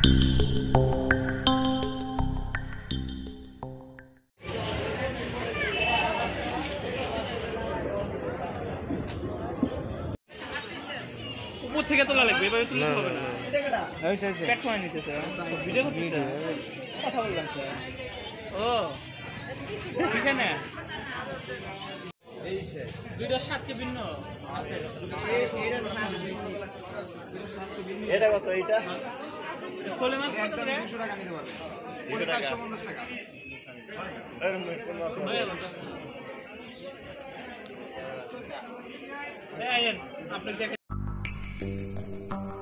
উপর থেকে তোলা লাগবে, এবারে তুলতে হবে না। পেট খাওয়া নিতেছে, ভিডিও করতেছে, কথা বললাম স্যার। ও এখানে দুইটা সাতকে ভিন্ন আছে। এটা কত? এইটা খোলে মাছ কত করে? 200 টাকা নিতে পারবে। 450 টাকা। আপনি দেখেন